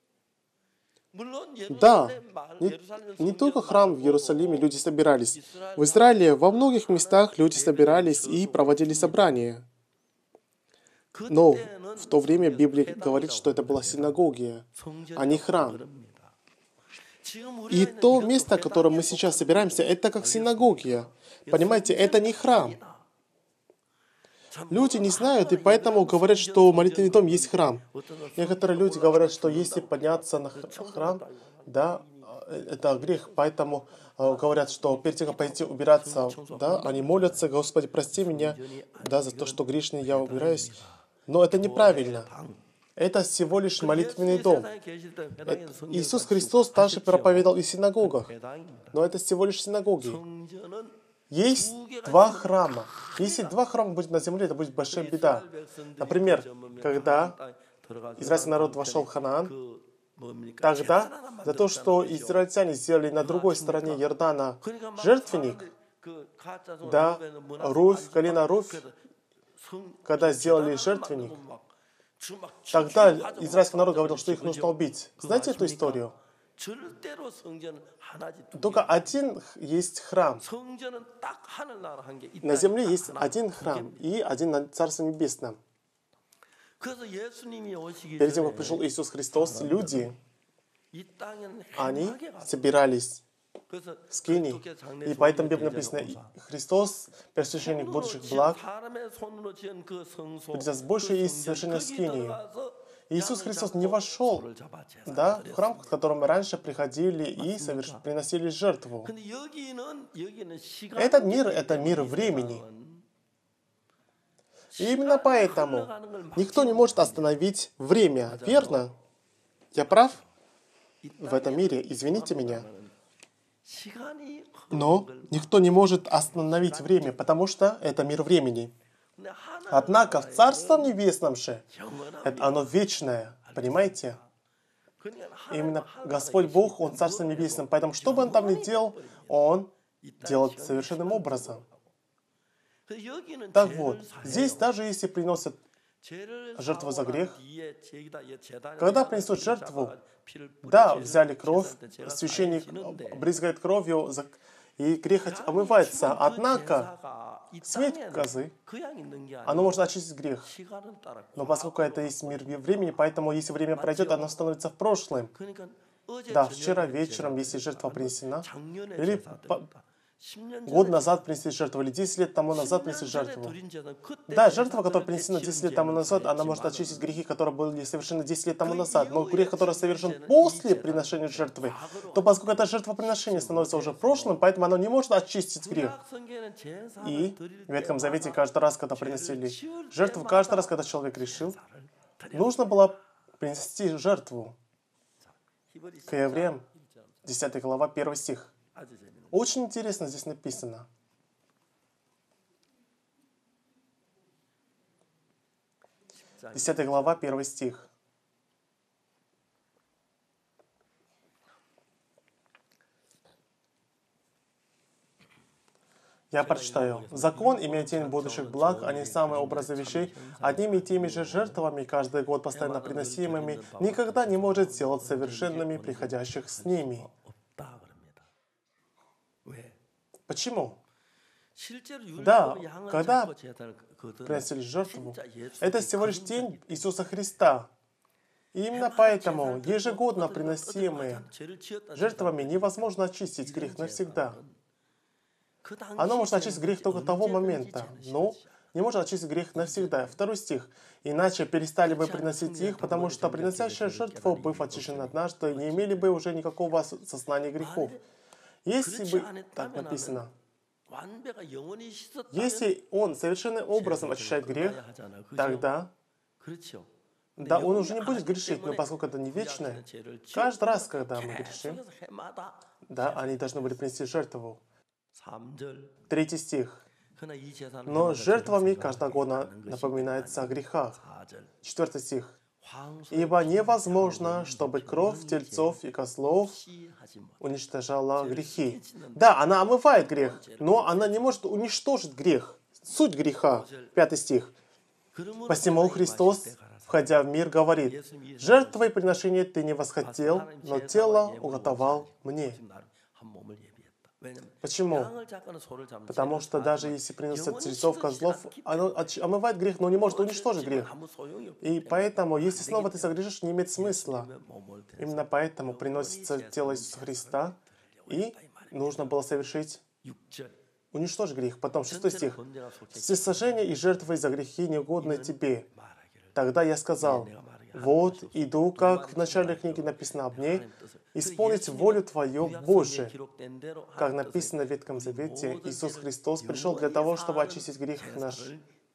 Speaker 1: Да, не, не только храм в Иерусалиме люди собирались. В Израиле во многих местах люди собирались и проводили собрания. Но в то время Библия говорит, что это была синагога, а не храм. И то место, в котором мы сейчас собираемся, это как синагога. Понимаете, это не храм. Люди не знают, и поэтому говорят, что молитвенный дом есть храм. Некоторые люди говорят, что если подняться на храм, да, это грех, поэтому э, говорят, что перед тем, как пойти убираться, да, они молятся: «Господи, прости меня, да, за то, что грешный я убираюсь». Но это неправильно. Это всего лишь молитвенный дом. Это, Иисус Христос также проповедовал и в синагогах, но это всего лишь синагоги. Есть два храма. Если два храма будет на земле, это будет большая беда. Например, когда израильский народ вошел в Ханаан, тогда за то, что израильтяне сделали на другой стороне Иордана жертвенник, да, Руфь, колено Руфь, когда сделали жертвенник, тогда израильский народ говорил, что их нужно убить. Знаете эту историю? Только один есть храм. На земле есть один храм и один на Царстве Небесном. Перед тем, как пришел Иисус Христос, люди, они собирались в скинии. И поэтому в Библии написано: «Христос, первосвященник будущих благ, придя с большей и совершенной скинии». Иисус Христос не вошел, да, в храм, в котором мы раньше приходили и соверш... приносили жертву. Этот мир — это мир времени. И именно поэтому никто не может остановить время, верно? Я прав? В этом мире, извините меня, Но никто не может остановить время, потому что это мир времени. Однако в Царстве Небесном же это оно вечное, понимаете? Именно Господь Бог, Он Царство Небесное, поэтому что бы Он там ни делал, Он делает совершенным образом. Так вот, здесь даже если приносят жертву за грех, когда принесут жертву, да, взяли кровь, священник брызгает кровью, и грех омывается. Однако, смерть козы, оно может очистить грех. Но поскольку это есть мир времени, поэтому если время пройдет, оно становится в прошлом. Да, вчера вечером, если жертва принесена, или год назад принесли жертву, или десять лет тому назад принесли жертву. Да, жертва, которая принесена десять лет тому назад, она может очистить грехи, которые были совершены десять лет тому назад. Но грех, который совершен после приношения жертвы, то поскольку это жертвоприношение становится уже прошлым, поэтому оно не может очистить грех. И в Ветхом Завете каждый раз, когда приносили жертву, каждый раз, когда человек решил, нужно было принести жертву. К Евреям, десятая глава, первый стих. Очень интересно здесь написано. десятая глава, первый стих. Я прочитаю. «Закон, имея тень будущих благ, а не самые образы вещей, одними и теми же жертвами, каждый год постоянно приносимыми, никогда не может сделать совершенными приходящих с ними». Почему? Да, когда приносили жертву, это всего лишь тень Иисуса Христа. И именно поэтому ежегодно приносимые жертвами невозможно очистить грех навсегда. Оно может очистить грех только того момента, но не может очистить грех навсегда. Второй стих. «Иначе перестали бы приносить их, потому что приносящая жертву, быв очищена однажды, не имели бы уже никакого сознания грехов». Если бы так написано, если он совершенным образом очищает грех, тогда, да, он уже не будет грешить, но поскольку это не вечное, каждый раз, когда мы грешим, да, они должны были принести жертву. Третий стих. «Но жертвами каждогодно напоминается о грехах». Четвертый стих. «Ибо невозможно, чтобы кровь тельцов и козлов уничтожала грехи». Да, она омывает грех, но она не может уничтожить грех. Суть греха. Пятый стих. «Посему Христос, входя в мир, говорит: жертвой приношения ты не восхотел, но тело уготовал мне». Почему? Потому что даже если приносят тельцов, козлов, оно омывает грех, но не может уничтожить грех. И поэтому, если снова ты согрешишь, не имеет смысла. Именно поэтому приносится тело Иисуса Христа, и нужно было совершить, уничтожить грех. Потом шестой стих. «Всесожжение и жертвы за грехи неугодны тебе. Тогда я сказал: вот иду, как в начале книги написано об ней, исполнить волю Твою, Боже». Как написано в Ветхом Завете, Иисус Христос пришел для того, чтобы очистить грех наш.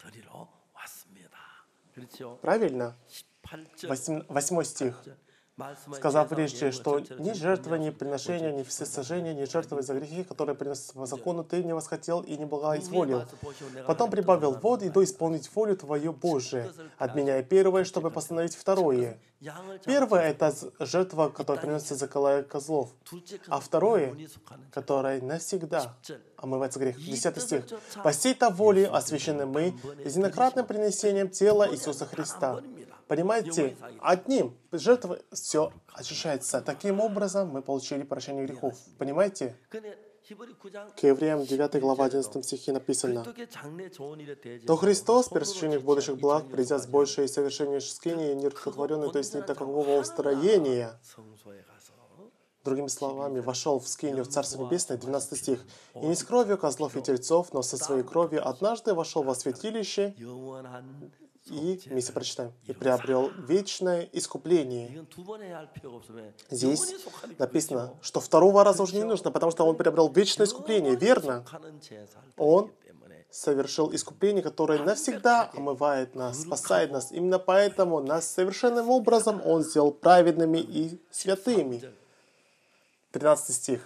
Speaker 1: Правильно? Восьмой стих. «Сказав прежде, что ни жертвы, ни приношения, ни всесожжения, ни жертвы за грехи, которые приносятся по закону, ты не восхотел и не благоизволил. Потом прибавил: вот иду исполнить волю Твою, Боже, отменяя первое, чтобы постановить второе». Первое — это жертва, которая приносится за колая козлов. А второе, которое навсегда омывается грех. Десятый стих. «По сей-то воле освящены мы единократным принесением тела Иисуса Христа». Понимаете, одним жертвой все очищается. Таким образом мы получили прощение грехов. Понимаете? К Евреям девятой глава одиннадцатом стихе написано: «То Христос, первосвященник будущих благ, придя с большей и совершенней скинии, нерукотворенной, то есть не такового устроения». Другими словами, вошел в скинию в Царство Небесное, двенадцатый стих. «И не с кровью козлов и тельцов, но со своей кровью однажды вошел во святилище». И, вместе прочитаем, «и приобрел вечное искупление». Здесь написано, что второго раза уже не нужно, потому что он приобрел вечное искупление, верно? Он совершил искупление, которое навсегда омывает нас, спасает нас. Именно поэтому нас совершенным образом он сделал праведными и святыми. тринадцатый стих.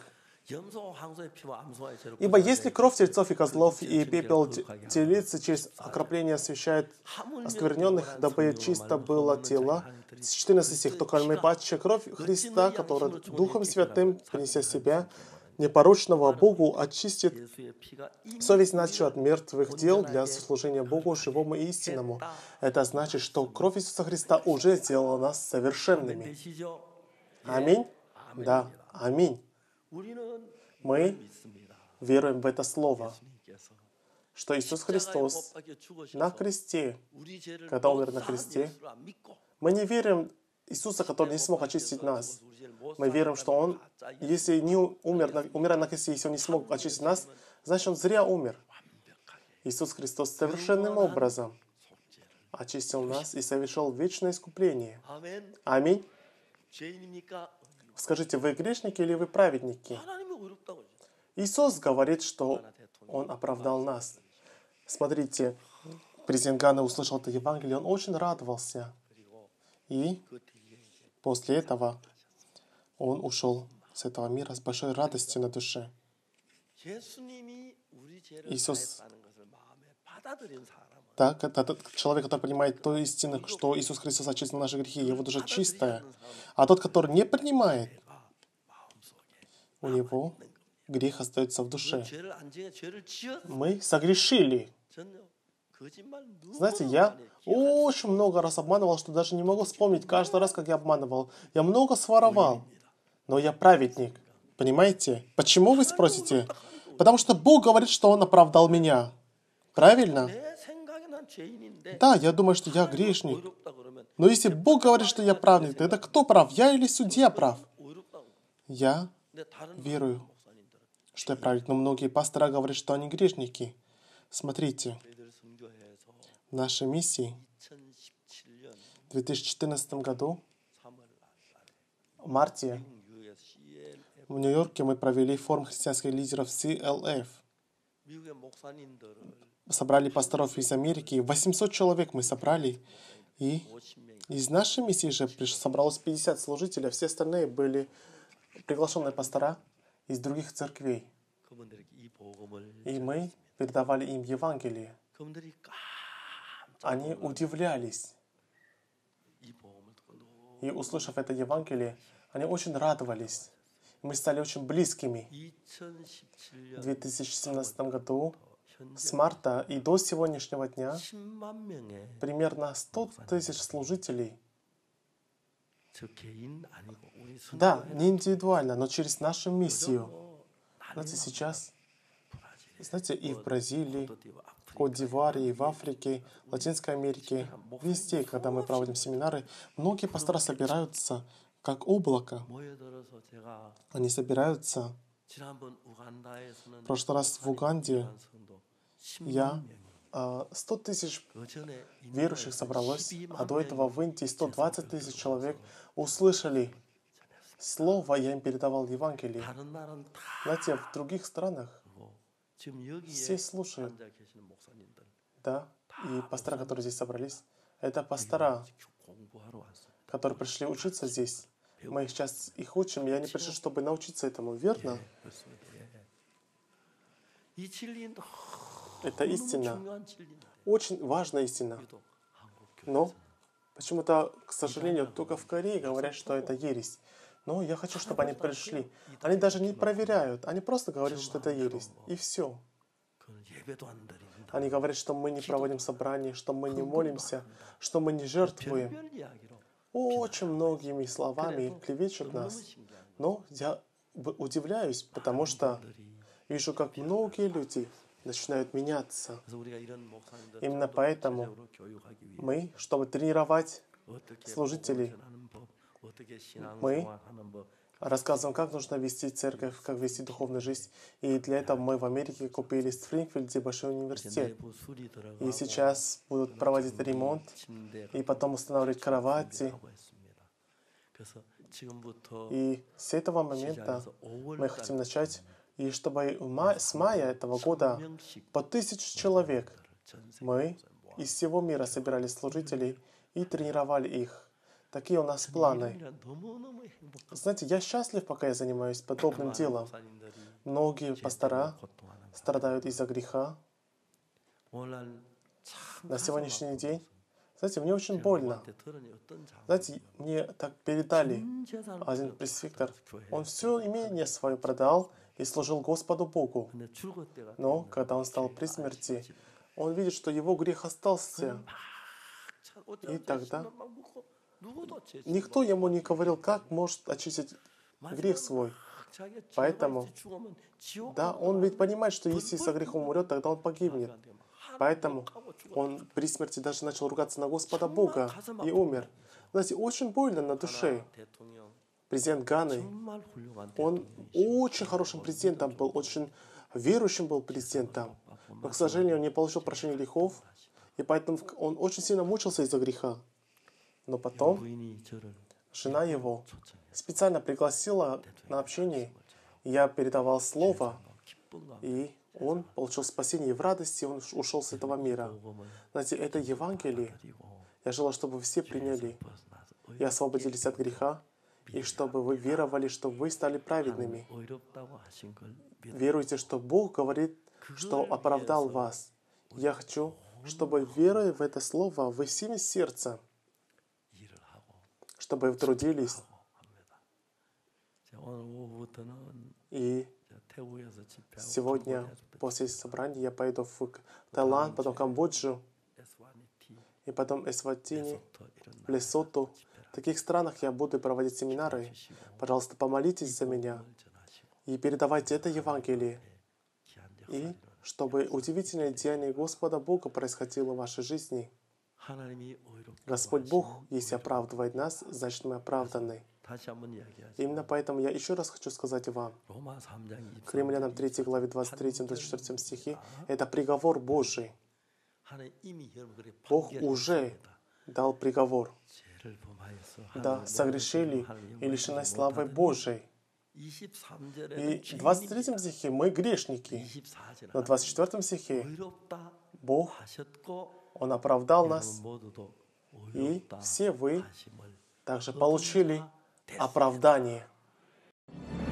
Speaker 1: Ибо если кровь тельцов и козлов и пепел телицы через окропление освящает оскверненных, дабы чисто было тело, четырнадцатый стих, то кроме паче кровь Христа, который Духом Святым, принеся себя, непорочного Богу, очистит совесть нашу от мертвых дел для служения Богу, живому и истинному. Это значит, что кровь Иисуса Христа уже сделала нас совершенными. Аминь? Да, аминь. Мы веруем в это слово, что Иисус Христос на кресте, когда умер на кресте, мы не верим в Иисуса, который не смог очистить нас. Мы верим, что Он, если не умер, умирая на кресте, если Он не смог очистить нас, значит, Он зря умер. Иисус Христос совершенным образом очистил нас и совершил вечное искупление. Аминь. Скажите, вы грешники или вы праведники? Иисус говорит, что Он оправдал нас. Смотрите, президент Ганы услышал это Евангелие, он очень радовался. И после этого он ушел с этого мира с большой радостью на душе. Иисус, так, этот человек, который понимает ту истину, что Иисус Христос очистил наши грехи, его душа чистая. А тот, который не принимает, у него грех остается в душе. Мы согрешили. Знаете, я очень много раз обманывал, что даже не могу вспомнить каждый раз, как я обманывал. Я много своровал, но я праведник. Понимаете? Почему, вы спросите? Потому что Бог говорит, что Он оправдал меня. Правильно? Да, я думаю, что я грешник. Но если Бог говорит, что я праведник, тогда кто прав? Я или судья прав? Я верую, что я праведник. Но многие пасторы говорят, что они грешники. Смотрите, в нашей миссии в две тысячи четырнадцатом году, в марте, в Нью-Йорке мы провели форум христианских лидеров си эл эф. Собрали пасторов из Америки. восемьсот человек мы собрали. И из нашей миссии же собралось пятьдесят служителей, а все остальные были приглашенные пастора из других церквей. И мы передавали им Евангелие. Они удивлялись. И услышав это Евангелие, они очень радовались. Мы стали очень близкими. В две тысячи семнадцатом году, с марта и до сегодняшнего дня, примерно сто тысяч служителей. Да, не индивидуально, но через нашу миссию. Знаете, сейчас, знаете, и в Бразилии, в Кот-д'Ивуаре, и в Африке, в Латинской Америке, везде, когда мы проводим семинары, многие пастора собираются как облако. Они собираются. В прошлый раз в Уганде я сто тысяч верующих собралось, а до этого в Индии сто двадцать тысяч человек услышали слово, я им передавал Евангелие. Знаете, в других странах все слушают. Да, и пастора, которые здесь собрались, это пастора, которые пришли учиться здесь. Мы их сейчас их учим, и они пришли, чтобы научиться этому, верно? Это истина. Очень важная истина. Но почему-то, к сожалению, только в Корее говорят, что это ересь. Но я хочу, чтобы они пришли. Они даже не проверяют. Они просто говорят, что это ересь. И все. Они говорят, что мы не проводим собрания, что мы не молимся, что мы не жертвуем. Очень многими словами клевещут нас. Но я удивляюсь, потому что вижу, как многие люди начинают меняться. Именно поэтому мы, чтобы тренировать служителей, мы рассказываем, как нужно вести церковь, как вести духовную жизнь. И для этого мы в Америке купили в Спрингфилде большой университет. И сейчас будут проводить ремонт и потом устанавливать кровати. И с этого момента мы хотим начать, и чтобы с мая этого года по тысяче человек мы из всего мира собирали служителей и тренировали их. Такие у нас планы. Знаете, я счастлив, пока я занимаюсь подобным делом. Многие пастора страдают из-за греха. На сегодняшний день, знаете, мне очень больно. Знаете, мне так передали один пресвитер. Он все имение свое продал и служил Господу Богу. Но когда он стал при смерти, он видит, что его грех остался. И тогда никто ему не говорил, как может очистить грех свой. Поэтому, да, он ведь понимает, что если со грехом умрет, тогда он погибнет. Поэтому он при смерти даже начал ругаться на Господа Бога и умер. Знаете, очень больно на душе. Президент Ганы, он очень хорошим президентом был, очень верующим был президентом. Но, к сожалению, он не получил прощения грехов, и поэтому он очень сильно мучился из-за греха. Но потом жена его специально пригласила на общение. Я передавал слово, и он получил спасение и в радости, он ушел с этого мира. Знаете, это Евангелие. Я желаю, чтобы вы все приняли и освободились от греха, и чтобы вы веровали, что вы стали праведными. Веруйте, что Бог говорит, что оправдал вас. Я хочу, чтобы, веруя в это слово, вы всеми сердцем, чтобы вы трудились. И сегодня, после собрания, я пойду в Таиланд, потом в Камбоджу, и потом Эсватини, Лесоту. В таких странах я буду проводить семинары. Пожалуйста, помолитесь за меня и передавайте это Евангелие. И чтобы удивительное деяние Господа Бога происходило в вашей жизни. Господь Бог, если оправдывает нас, значит мы оправданы. Именно поэтому я еще раз хочу сказать вам, к Римлянам третьей главе двадцать третьем до четвёртом стихе, это приговор Божий. Бог уже дал приговор. Да, согрешили и лишены славы Божией. И в двадцать третьем стихе мы грешники. Но в двадцать четвёртом стихе Бог, Он оправдал нас, и все вы также получили оправдание.